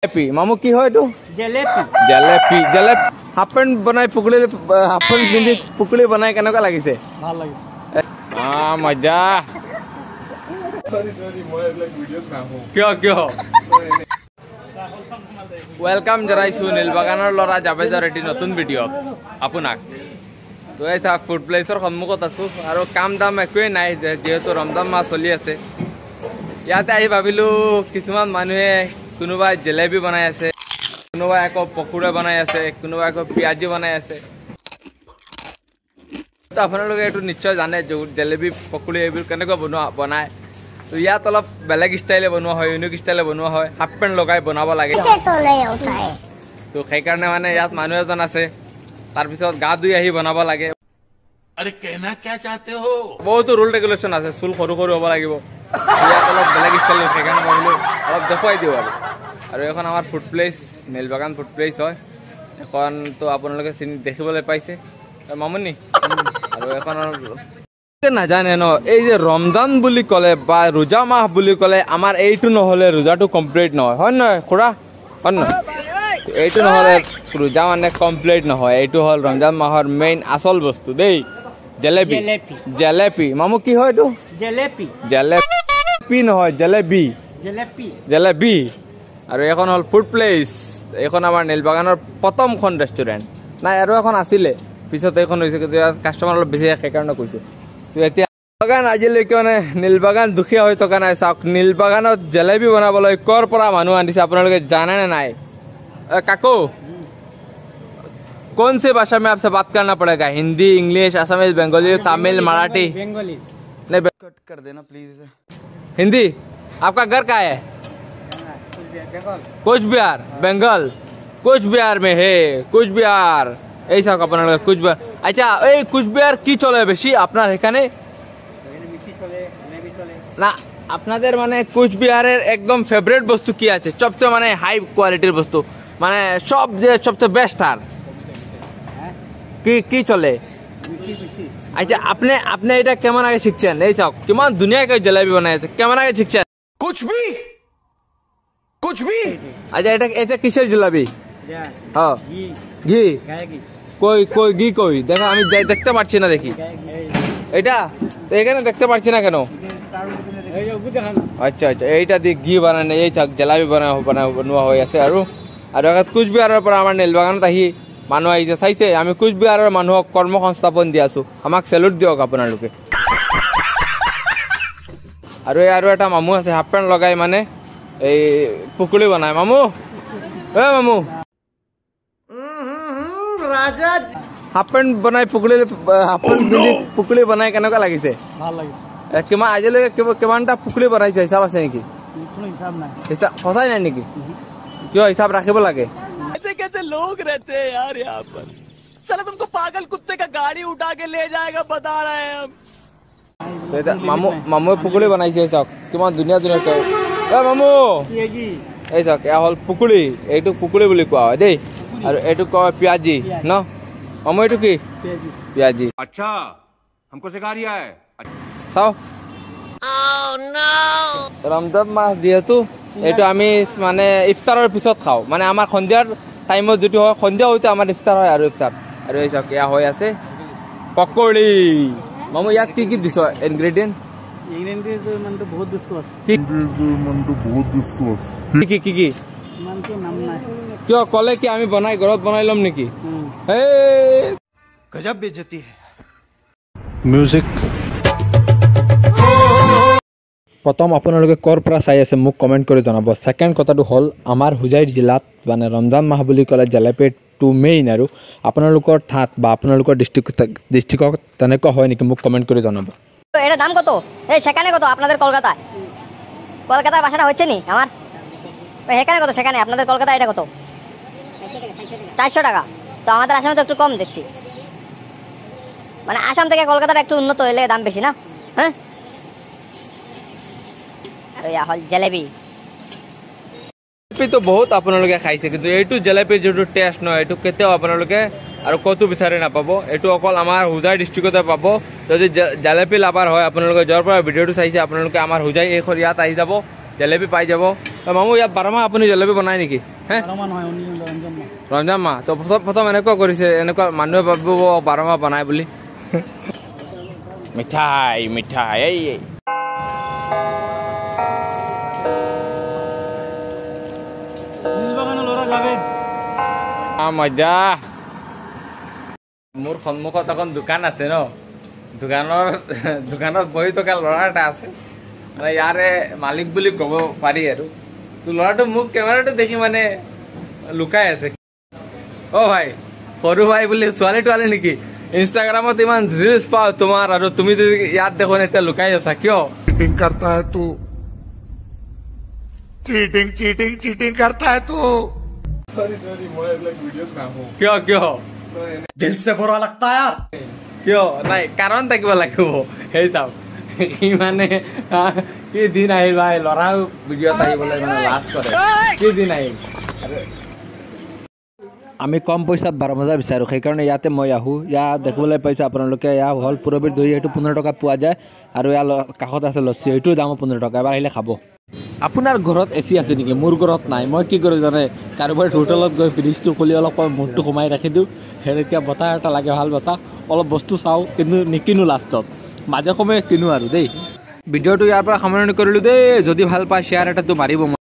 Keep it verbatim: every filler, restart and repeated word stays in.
জেলেপি মামু কি হয় এইটো জেলেপি জেলেপি জেলেপি হাফ পেন্ট বনাই পুকুলি হাফ পেন্ট পিন্ধি পুকুলি বনাই কেনেকুৱা লাগিছে ভাল লাগিছে আ মজা কিয় কিয় ওয়েলকাম জনাইছো নীলবাগানৰ লৰা জাবেদৰ এটি নতুন ভিডিঅ আপোনাক তো এই চাওক ফুড প্লেচৰ সন্মুখত আছো আৰু কাম দাম একোৱেই নাই যেহেতু ৰমজান মাহ চলি আছে ইয়াতে আহি ভাবিলো কিছুমান মানুহে কোনোবাই জেলেপি বনাই আছে কোনোবাই আকৌ পকুৰা বনাই আছে কোনোবাই আকৌ পিয়াজি বনাই আছে তো আপোনালোকে এইটো নিশ্চয় জানে জেলেপি পকুৰি এইবোৰ কেনেকুৱা বনোৱা বনায় তো ইয়াত অলপ বেলেগ ষ্টাইলে বনোৱা হয় ইউনিক ষ্টাইলে বনোৱা হয় হাফ পেন্ট লগাই বনাব লাগে তো সেইকাৰণে মানে ইয়াত মানুহ এজন আছে তাৰপিছত গা ধুই আহি বনাব লাগে अरे कहना क्या चाहते हो বহুতো ৰুল ৰেগুলেশ্যন আছে চুল সৰু সৰু হ'ব লাগিব ইয়াত অলপ বেলেগ ষ্টাইল সেইকাৰণে ভাবিলো অলপ দেখুৱাই দিওঁ আৰু আৰু এখন আমাৰ food place Nilbagan food place হয় এখন তো আপোনালোকে চিনি দেখিবলৈ পাইছে মামুনি আৰু এখন নাজানে ন এই যে ৰমজান বুলি ক'লে বা ৰোজা মাহ বুলি ক'লে আমাৰ এইটো নহ'লে ৰোজাটো কমপ্লিট নহয় হয় নহয় খুৰা হয় নহয় এইটো নহ'লে ৰোজা মানে কমপ্লিট নহয় এইটো হ'ল ৰমজান মাহৰ মেইন আচল বস্তু দেই জেলেপি জেলেপি মামু কি হয় এইটো জেলেপি জেলেপি নহয় জেলেপি জেলেপি জেলেপি আৰু এখন হ'ল ফুড প্লেচ এইখন আমাৰ নীলবাগানৰ প্ৰথমখন ৰেষ্টুৰেণ্ট নাই আৰু এখন আছিলে পিছত এইখন হৈছে কিন্তু কাষ্টমাৰ অলপ বেছি সেইকাৰণে কৈছে তো এতিয়া বাগান আজিলৈকে মানে নীলবাগান দুখীয়া হৈ থকা নাই চাওক নীলবাগানত জেলেপি বনাবলৈ ক'ৰ পৰা মানুহ আনিছে আপোনালোকে জানে নে নাই काको कौन सी भाषा में आपसे बात करना पड़ेगा हिंदी इंग्लिश असमीज बंगाली तमिल मराठी बंगाली नहीं कट कर देना प्लीज हिंदी आपका घर कहाँ है कुछ बिहार बंगाल कुछ बिहार में है कुछ बिहार ऐसा अपन कुछ बिहार अच्छा ए कुछ बिहार की चले बेशी আপনার এখানে না আপনাদের মানে কুচ বিহারের একদম ফেভারিট বস্তু কি আছে সবচেয়ে মানে হাই কোয়ালিটির বস্তু মানে সব যে সবচেয়ে বেস্ট আর কি কি চলে আচ্ছা আপনি আপনি এটা কেমন আগে শিখছেন এই সব কেমন দুনিয়াকে জেলেপি বানাইছে কেমন আগে শিখছেন कुछ भी कुछ भी আচ্ছা এটা এটা কিসের জিলাপি হ্যাঁ ঘি ঘি ঘি কই কই ঘি কই দেখো আমি দেখতে পাচ্ছি না দেখি এটা তো এখানে দেখতে পাচ্ছি না কেন আচ্ছা আচ্ছা এইটা দিয়ে ঘি বানানো এই থাক জেলাপি বানা বনোৱা হৈ আছে আৰু আৰু কোচবিহাৰৰ পৰা আমাৰ নীলবাগানত আহি মানুহ আহিছে চাইছে আমি কোচবিহাৰৰ মানুহক কৰ্ম সংস্থাপন দি আছো আমাক চেলুট দিয়ক আপোনালোকে আৰু এই আৰু এটা মামু আছে হাফ পেন্ট লগাই মানে এই পুকুলি বনায় মামু এ মামু রাজা হাফ পেন্ট বনাই পুকুলি হাফ পেন্ট পিন্ধি পুকুলি বনাই কেনেকুৱা লাগিছে ভাল লাগিছে কিমান আজিলৈকে কিমানটা পুকুলি বনাইছে হিচাপ আছে নেকি কোনো হিসাব নাই হিচাপ সঁচাই নাই নেকি কিয় হিচাপ ৰাখিব লাগে ऐसे कैसे लोग रहते हैं यार यहाँ पर साला तुमको पागल कुत्ते का गाड़ी उठा के ले जाएगा बता रहे हैं हम মামু মামুৱে পুকুলি বনাইছে চাওক কিমান ধুনীয়া ধুনীয়াকে এ মামু এই চাওক এয়া হ'ল পুকুলি এইটো পুকুলি বুলি কোৱা হয় দেই আৰু এইটো কয় পিয়াজি ন মামু এইটো কি পিয়াজি अच्छा हमको सिखा रिया है চাও ৰমজান মাহ যিহেতু এইটো আমি মানে ইফতাৰৰ পিছত খাওঁ মানে আমাৰ সন্ধিয়াৰ টাইমত যিটো হয় সন্ধিয়া হয়তো আমাৰ ইফতাৰ হয় আৰু ইফতাৰ আৰু এই চাওক এয়া হৈ আছে পকৰি মামু ইয়াত কি কি দিছ ইনগ্ৰেডিয়েণ্ট ইংলেণ্ডৰ মানটো বহুত বস্তু আছে কি কি কি মানটো নাম নাই কিয় ক'লে কি আমি বনাই ঘৰত বনাই ল'ম নেকি गजब बेइज्जती है म्यूजिक প্ৰথম আপোনালোকে ক'ৰ পৰা চাই আছে মোক কমেণ্ট কৰি জনাব ছেকেণ্ড কথাটো হ'ল আমাৰ হোজাই জিলাত মানে ৰমজান মাহ বুলি ক'লে জেলেপিটো মেইন আৰু আপোনালোকৰ ঠাত বা আপোনালোকৰ ডিষ্ট্ৰিক্ট ডিষ্ট্ৰিক্টত তেনেকুৱা হয় নেকি মোক কমেণ্ট কৰি জনাব এটা দাম কত এই সেখানে কত আপনাদের কলকাতায় কলকাতার বাসাটা হচ্ছে নি আমার এখানে কত সেখানে আপনাদের কলকাতায় এটা কত চারশো টাকা তো আমাদের আসামে তো একটু কম দেখছি মানে আসাম থেকে কলকাতাটা একটু উন্নত হলে দাম বেশি না হ্যাঁ আৰু ইয়া হল জেলেপি জেলেপি তো বহুত আপোনালোকে খাইছে কিন্তু এইটো জেলেপিৰ যিটো টেষ্ট নহয় এইটো কেতিয়াও আপোনালোকে আৰু কতো বিচাৰি নাপাব এইটো অকল আমাৰ হোজাই ডিষ্ট্ৰিক্টতে পাব যদি জেলেপি লাভাৰ হয় আপোনালোকে য'ৰ পৰা ভিডিঅ'টো চাইছে আপোনালোকে আমাৰ হোজাই এইখন ইয়াত আহি যাব জেলেপি পাই যাব মামু ইয়াত বাৰ মাহ আপুনি জলেবি বনাই নেকি হে বাৰ মাহ নহয় উনি ৰঞ্জন মাহ ৰমজান মাহ তো প্ৰথম প্ৰথম এনেকুৱা কৰিছে এনেকুৱা মানুহে ভাবিব বাৰ মাহ বনাই বুলি মিঠাই মিঠাই এই এই নীলবাগানৰ ল'ৰা যাবে মজা মোৰ সন্মুখত এখন দোকান আছে ন দোকানৰ দোকানত বহি থকা ল'ৰা এটা আছে মানে ইয়াৰে মালিক বুলি ক'ব পাৰি আৰু তো ল'ৰাটো মোক কেমেৰাটো দেখি মানে লুকাই আছে অ ভাই সৰু ভাই বুলি ছোৱালী তোৱালী নেকি ইনষ্টাগ্ৰামত ইমান ৰিলছ পাওঁ তোমাৰ আৰু তুমি যদি ইয়াত দেখোন এতিয়া লুকাই আছা কিয় चीटिंग करता है तू चीटिंग चीटिंग चीटिंग करता है तू কিয় কিয় दिल से बुरा लगता है यार কিয় নাই কাৰণ থাকিব লাগিব সেই চাওক সি মানে আহ, কি দিন আহিল ভাই ল'ৰাও ভিডিঅ'ত আহিবলৈ মানে লাজ কৰে কি দিন আহিল আমি কম পইচাত বাৰ মজা বিচাৰোঁ সেইকাৰণে ইয়াতে মই আহোঁ ইয়াত দেখিবলৈ পাইছে আপোনালোকে ইয়াৰ হ'ল পুৰবীৰ দৈ এইটো পোন্ধৰ টকা পোৱা যায় আৰু ইয়াৰ ল- কাষত আছে লচ্চি এইটোৰ দামো পোন্ধৰ টকা এবাৰ আহিলে খাব আপোনাৰ ঘৰত এ চি আছে নেকি মোৰ ঘৰত নাই মই কি কৰোঁ জানে কাৰোবাৰ হোটেলত গৈ ফ্ৰিজটো খুলি অলপ মূৰটো সোমাই ৰাখি দিওঁ সেই তেতিয়া বতাহ এটা লাগে ভাল বতাহ অলপ বস্তু চাওঁ কিন্তু নিকিনো লাষ্টত মাজে সময়ে কিনো আৰু দেই ভিডিঅ'টো ইয়াৰ পৰা সামৰণি কৰিলোঁ দেই যদি ভাল পায় শ্বেয়াৰ এটাটো মাৰিব